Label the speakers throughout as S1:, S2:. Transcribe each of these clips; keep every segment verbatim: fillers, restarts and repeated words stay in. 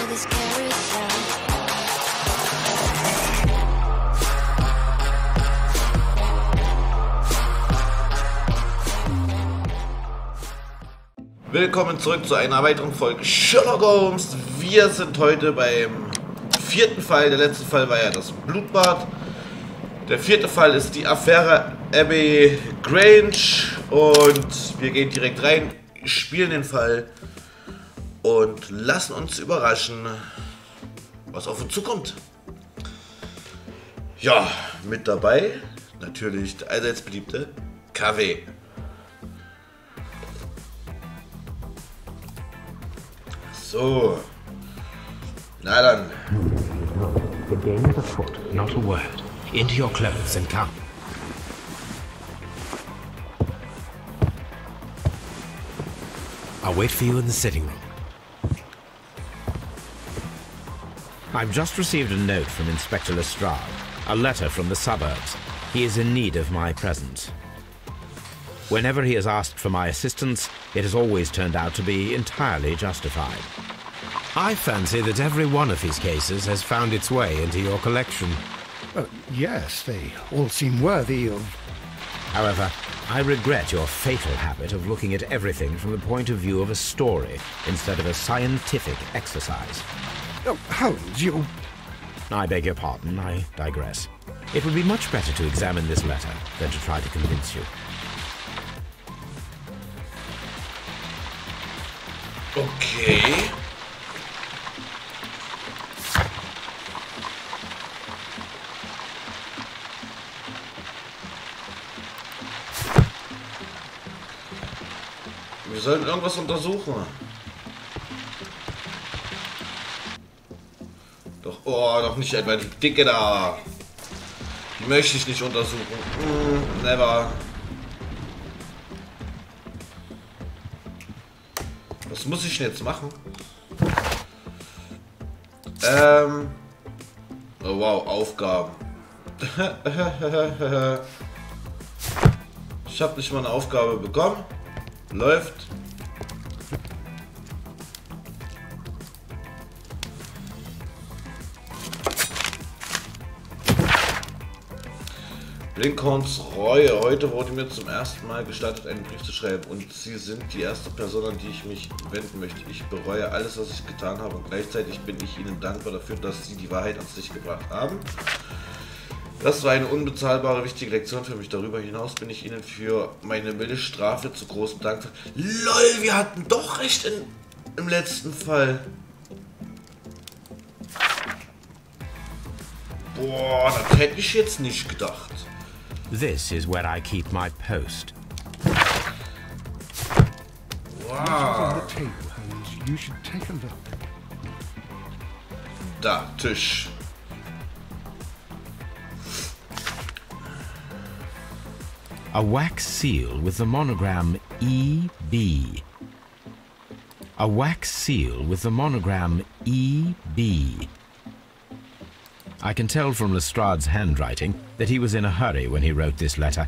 S1: this carousel.
S2: Willkommen zurück zu einer weiteren Folge Sherlock Holmes. Wir sind heute beim vierten Fall. Der letzte Fall war ja das Blutbad. Der vierte Fall ist die Affäre Abbey Grange. Und wir gehen direkt rein, spielen den Fall und lassen uns überraschen, was auf uns zukommt. Ja, mit dabei natürlich der allseits beliebte K W. So, na dann.
S3: The game is afoot, not a word. Into your clothes and come. I'll wait for you in the sitting room. I've just received a note from Inspector Lestrade, a letter from the suburbs. He is in need of my presence. Whenever he has asked for my assistance, it has always turned out to be entirely justified. I fancy that every one of his cases has found its way into your collection.
S4: Uh, yes, they all seem worthy of...
S3: However, I regret your fatal habit of looking at everything from the point of view of a story instead of a scientific exercise.
S4: Oh, Holmes, you...
S3: I beg your pardon, I digress. It would be much better to examine this letter than to try to convince you.
S2: Okay. Wir sollen irgendwas untersuchen. Doch, oh, doch nicht etwa die Dicke da. Die möchte ich nicht untersuchen. Mm, never. Was muss ich denn jetzt machen? Ähm. Oh wow, Aufgaben. Ich habe nicht mal eine Aufgabe bekommen. Läuft. Blinkhorns Reue. Heute wurde mir zum ersten Mal gestattet, einen Brief zu schreiben. Und Sie sind die erste Person, an die ich mich wenden möchte. Ich bereue alles, was ich getan habe. Und gleichzeitig bin ich Ihnen dankbar dafür, dass Sie die Wahrheit ans Licht gebracht haben. Das war eine unbezahlbare, wichtige Lektion für mich. Darüber hinaus bin ich Ihnen für meine milde Strafe zu großem Dank. LOL, wir hatten doch recht in, im letzten Fall. Boah, das hätte ich jetzt nicht gedacht.
S3: This is where I keep my post.
S2: Wow.
S4: You should take a look.
S2: Da, Tisch.
S3: A wax seal with the monogram E B. A wax seal with the monogram E B. I can tell from Lestrade's handwriting that he was in a hurry when he wrote this letter.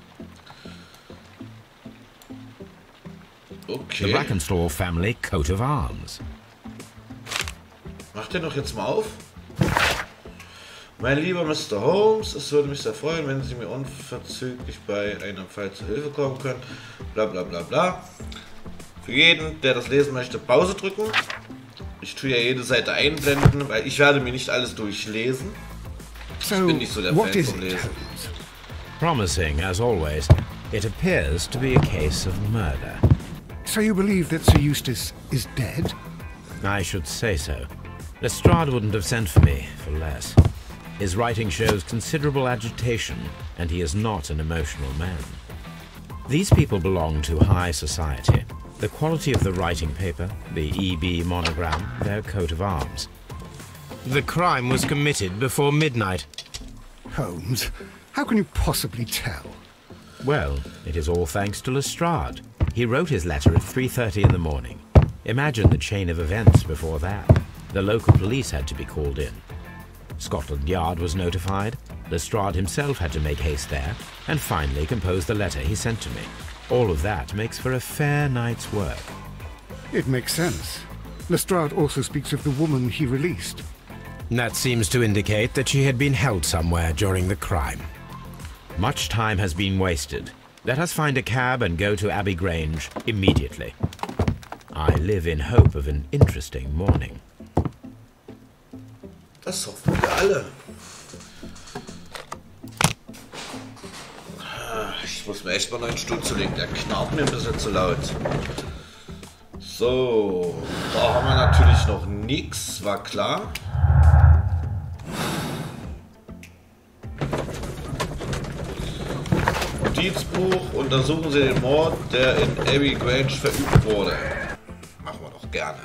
S2: Okay.
S3: The Brackenstall family coat of arms.
S2: Macht den doch jetzt mal auf. Mein lieber Mister Holmes, es würde mich sehr freuen, wenn Sie mir unverzüglich bei einem Fall zur Hilfe kommen können. Bla bla bla bla. Für jeden, der das lesen möchte, Pause drücken. Ich tue ja jede Seite einblenden, weil ich werde mir nicht alles durchlesen. Ich bin nicht so der Fan vom Lesen.
S3: Promising, as always. It appears to be a case of murder.
S4: So you believe that Sir Eustace is dead?
S3: I should say so. Lestrade wouldn't have sent for me for less. His writing shows considerable agitation, and he is not an emotional man. These people belong to high society. The quality of the writing paper, the E B monogram, their coat of arms. The crime was committed before midnight.
S4: Holmes, how can you possibly tell?
S3: Well, it is all thanks to Lestrade. He wrote his letter at three thirty in the morning. Imagine the chain of events before that. The local police had to be called in. Scotland Yard was notified, Lestrade himself had to make haste there, and finally compose the letter he sent to me. All of that makes for a fair night's work.
S4: It makes sense. Lestrade also speaks of the woman he released.
S3: That seems to indicate that she had been held somewhere during the crime. Much time has been wasted. Let us find a cab and go to Abbey Grange immediately. I live in hope of an interesting morning.
S2: Das hoffen wir alle. Ich muss mir echt mal einen neuen Stuhl zulegen. Der knarrt mir ein bisschen zu laut. So, da haben wir natürlich noch nichts, war klar. Notizbuch, untersuchen Sie den Mord, der in Abbey Grange verübt wurde. Machen wir doch gerne.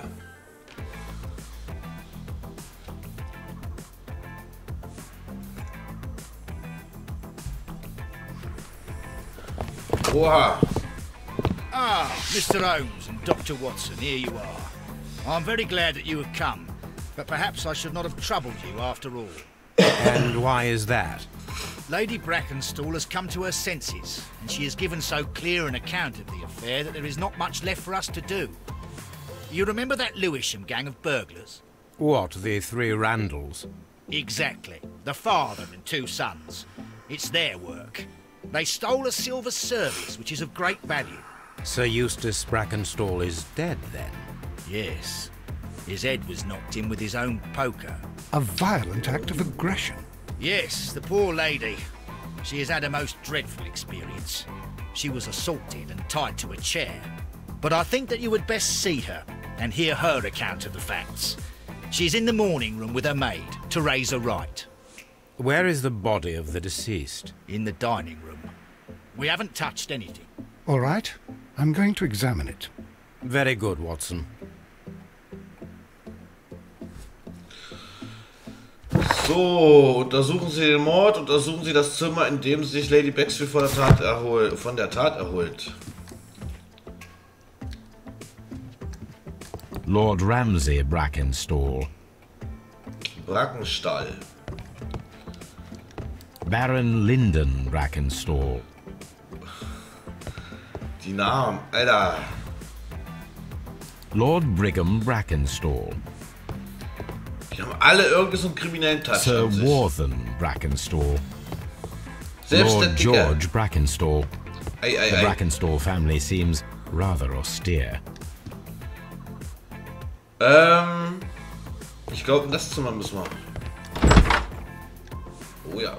S2: Oha.
S1: Ah, Mister Holmes and Doctor Watson, here you are. I'm very glad that you have come, but perhaps I should not have troubled you after all.
S3: And why is that?
S1: Lady Brackenstall has come to her senses, and she has given so clear an account of the affair that there is not much left for us to do. You remember that Lewisham gang of burglars?
S3: What, the three Randalls?
S1: Exactly. The father and two sons. It's their work. They stole a silver service, which is of great value.
S3: Sir Eustace Brackenstall is dead, then?
S1: Yes. His head was knocked in with his own poker.
S4: A violent act of aggression.
S1: Yes, the poor lady. She has had a most dreadful experience. She was assaulted and tied to a chair. But I think that you would best see her and hear her account of the facts. She's in the morning room with her maid to raise her right.
S3: Where is the body of the deceased?
S1: In the dining room. We haven't touched anything.
S4: All right, I'm going to examine it.
S3: Very good, Watson.
S2: So, untersuchen Sie den Mord, untersuchen Sie das Zimmer, in dem sich Lady Bexley von der Tat erholt, von der Tat erholt.
S3: Lord Ramsay Brackenstall.
S2: Brackenstall.
S3: Baron Lyndon Brackenstall.
S2: Die Namen, Alter.
S3: Lord Brigham Brackenstall.
S2: Die haben alle irgendwie so einen kriminellen Touch.
S3: Sir Warthen Brackenstall. Lord
S2: Selbstständiger.
S3: George Brackenstall.
S2: Ei, ei,
S3: The
S2: ei.
S3: Brackenstall family seems rather austere.
S2: Ähm, ich glaube, in das Zimmer müssen wir. Oh ja.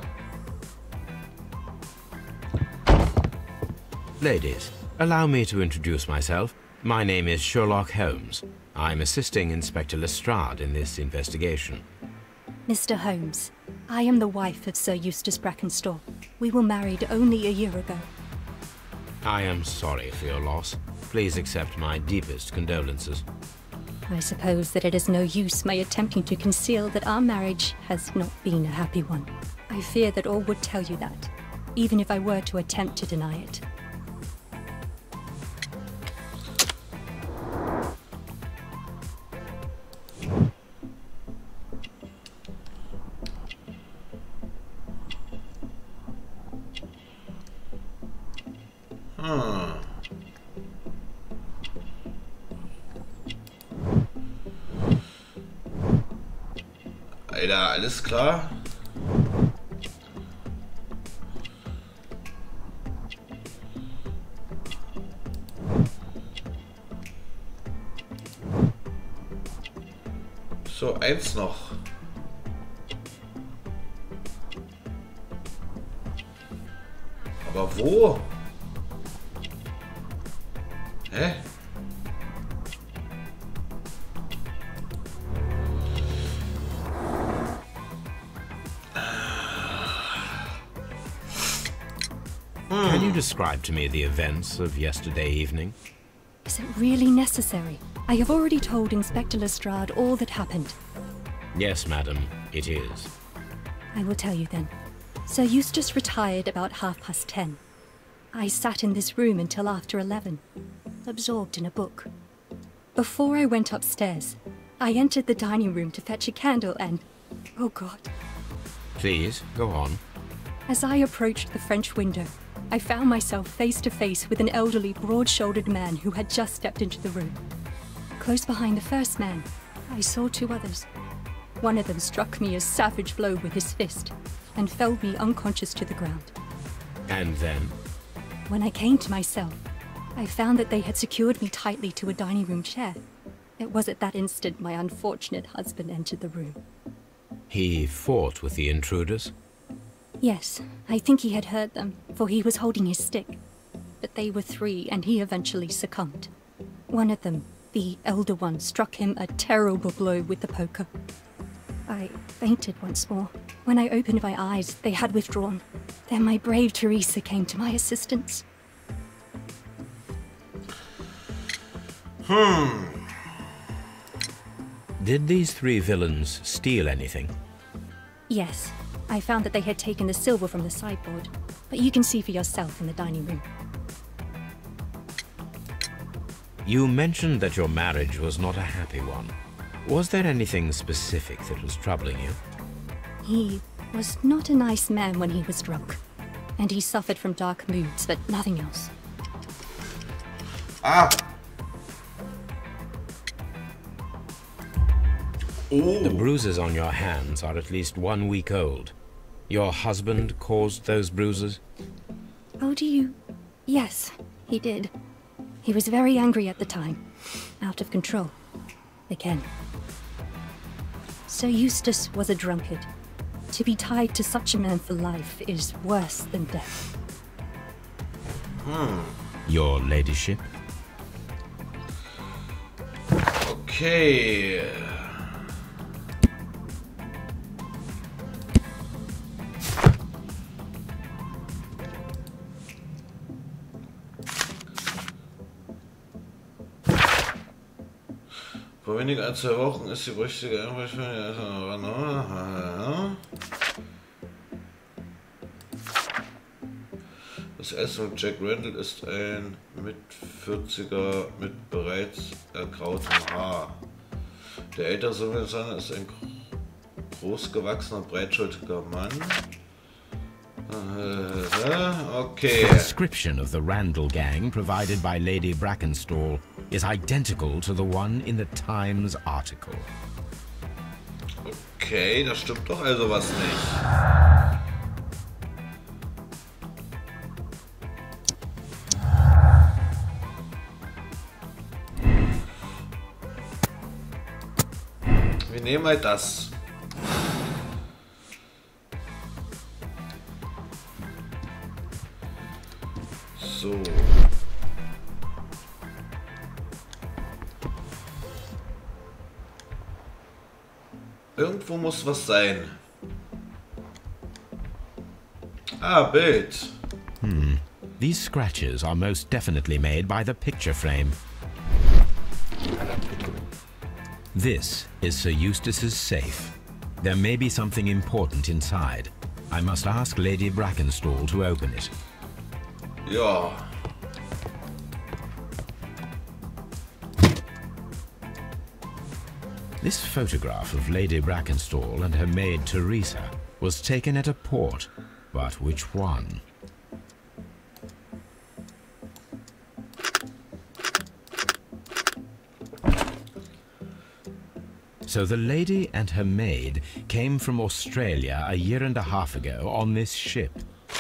S3: Ladies, allow me to introduce myself. My name is Sherlock Holmes. I'm assisting Inspector Lestrade in this investigation.
S5: Mister Holmes, I am the wife of Sir Eustace Brackenstall. We were married only a year ago.
S3: I am sorry for your loss. Please accept my deepest condolences.
S5: I suppose that it is no use my attempting to conceal that our marriage has not been a happy one. I fear that all would tell you that, even if I were to attempt to deny it.
S2: Hm. Alter, alles klar. So, eins noch. Aber wo? Hä?
S3: Can you describe to me the events of yesterday evening?
S5: Is it really necessary? I have already told Inspector Lestrade all that happened.
S3: Yes, madam, it is.
S5: I will tell you then. Sir Eustace retired about half past ten. I sat in this room until after eleven, absorbed in a book. Before I went upstairs, I entered the dining room to fetch a candle and... oh God.
S3: Please, go on.
S5: As I approached the French window, I found myself face to face with an elderly, broad-shouldered man who had just stepped into the room. Close behind the first man, I saw two others. One of them struck me a savage blow with his fist and felled me unconscious to the ground.
S3: And then?
S5: When I came to myself, I found that they had secured me tightly to a dining room chair. It was at that instant my unfortunate husband entered the room.
S3: He fought with the intruders?
S5: Yes, I think he had heard them, for he was holding his stick. But they were three, and he eventually succumbed. One of them, the elder one, struck him a terrible blow with the poker. I fainted once more. When I opened my eyes, they had withdrawn. Then my brave Teresa came to my assistance.
S2: Hmm.
S3: Did these three villains steal anything?
S5: Yes. I found that they had taken the silver from the sideboard, but you can see for yourself in the dining room.
S3: You mentioned that your marriage was not a happy one. Was there anything specific that was troubling you?
S5: He was not a nice man when he was drunk, and he suffered from dark moods, but nothing else.
S2: Ah! Oh.
S3: The bruises on your hands are at least one week old. Your husband caused those bruises?
S5: Oh, do you? Yes, he did. He was very angry at the time. Out of control. Again. Sir Eustace was a drunkard. To be tied to such a man for life is worse than death.
S2: Hmm.
S3: Your ladyship?
S2: Okay. Vor weniger als zwei Wochen ist die berüchtigte Das Essen mit Jack Randall ist ein Mitvierziger mit bereits ergrautem Haar. Der ältere Sohn ist ein großgewachsener, breitschultriger Mann. Okay.
S3: The description of the Randall gang provided by Lady Brackenstall is identical to the one in the Times article.
S2: Okay, da stimmt doch also was nicht. Wir nehmen halt das. So. Irgendwo muss was sein. Ah, Bild.
S3: Hmm. These scratches are most definitely made by the picture frame. This is Sir Eustace's safe. There may be something important inside. I must ask Lady Brackenstall to open it.
S2: Ja.
S3: This photograph of Lady Brackenstall and her maid Teresa was taken at a port, but which one? So the lady and her maid came from Australia a year and a half ago on this ship.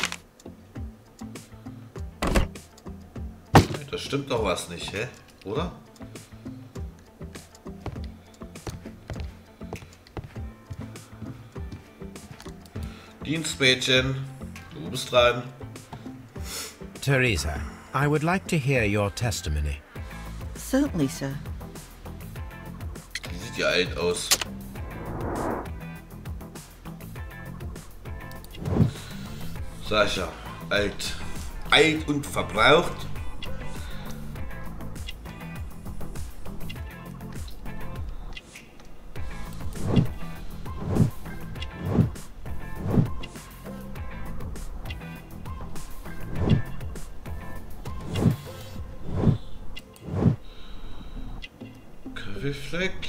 S2: Da stimmt doch was nicht, hä? Oder? Dienstmädchen, du bist dran.
S3: Teresa, I would like to hear your testimony.
S6: Certainly, sir.
S2: Die sieht ja alt aus. Sascha, alt. Alt und verbraucht. Kaffeefleck.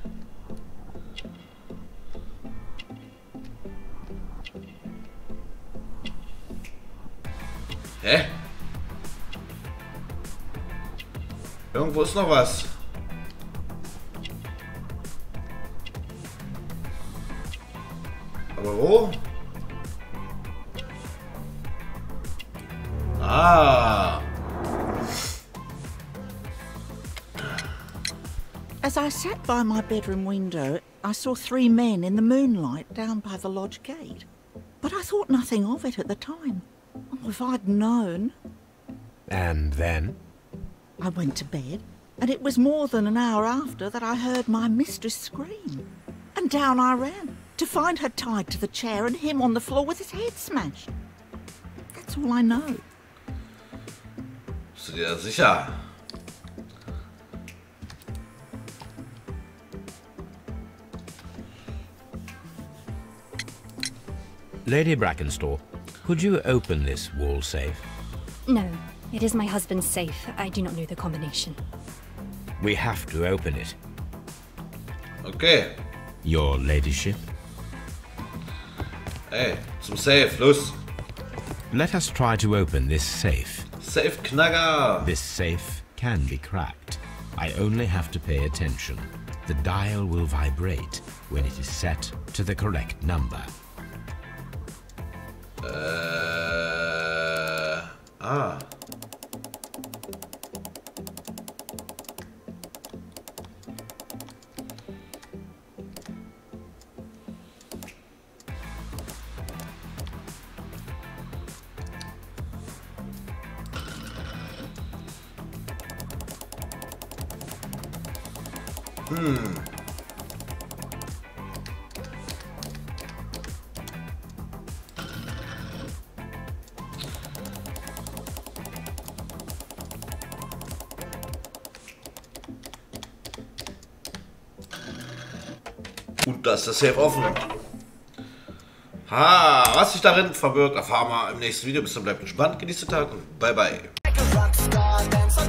S2: Hä? Irgendwo ist noch was. Aber wo? Ah.
S6: As I sat by my bedroom window, I saw three men in the moonlight down by the lodge gate. But I thought nothing of it at the time. Oh, if I'd known.
S3: And then?
S6: I went to bed, and it was more than an hour after that I heard my mistress scream. And down I ran, to find her tied to the chair and him on the floor with his head smashed. That's all I know.
S2: Bist du dir sicher?
S3: Lady Brackenstall, could you open this wall safe?
S5: No, it is my husband's safe. I do not know the combination.
S3: We have to open it.
S2: Okay.
S3: Your ladyship?
S2: Ey, zum Safe, los.
S3: Let us try to open this safe.
S2: Safe Knacker.
S3: This safe can be cracked. I only have to pay attention. The dial will vibrate when it is set to the correct number.
S2: Äh, ah. Hm. Und da ist das Safe offen. Ha, was sich darin verbirgt, erfahren wir im nächsten Video. Bis dann, bleibt gespannt, genießt den Tag und bye bye.